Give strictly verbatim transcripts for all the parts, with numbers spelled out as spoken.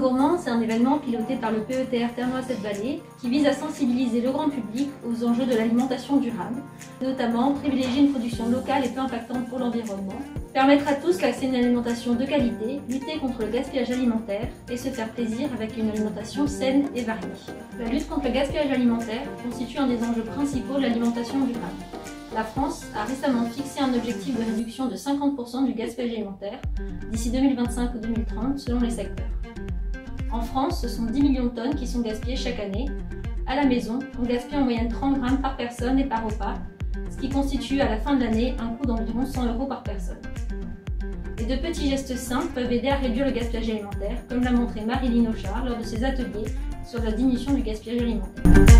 Gourmand, c'est un événement piloté par le P E T R Ternois-Cette-Vallée qui vise à sensibiliser le grand public aux enjeux de l'alimentation durable, notamment privilégier une production locale et peu impactante pour l'environnement, permettre à tous l'accès à une alimentation de qualité, lutter contre le gaspillage alimentaire et se faire plaisir avec une alimentation saine et variée. La lutte contre le gaspillage alimentaire constitue un des enjeux principaux de l'alimentation durable. La France a récemment fixé un objectif de réduction de cinquante pour cent du gaspillage alimentaire d'ici deux mille vingt-cinq ou deux mille trente selon les secteurs. En France, ce sont dix millions de tonnes qui sont gaspillées chaque année. À la maison, on gaspille en moyenne trente grammes par personne et par repas, ce qui constitue à la fin de l'année un coût d'environ cent euros par personne. Et de petits gestes simples peuvent aider à réduire le gaspillage alimentaire, comme l'a montré Marilyn Auchard lors de ses ateliers sur la diminution du gaspillage alimentaire.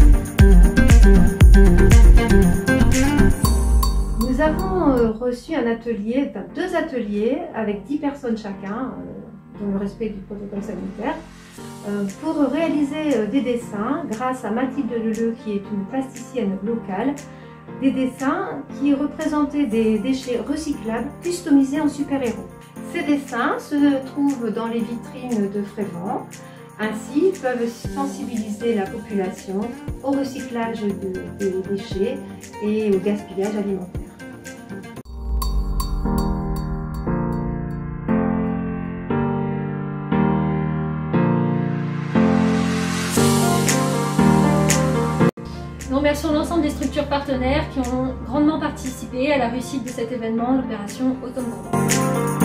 Nous avons reçu un atelier, enfin deux ateliers avec dix personnes chacun, dans le respect du protocole sanitaire, pour réaliser des dessins grâce à Mathilde Leleu, qui est une plasticienne locale, des dessins qui représentaient des déchets recyclables customisés en super-héros. Ces dessins se trouvent dans les vitrines de Frévent. Ainsi, peuvent sensibiliser la population au recyclage de, des déchets et au gaspillage alimentaire. Nous remercions l'ensemble des structures partenaires qui ont grandement participé à la réussite de cet événement, l'opération Automne Gourmand.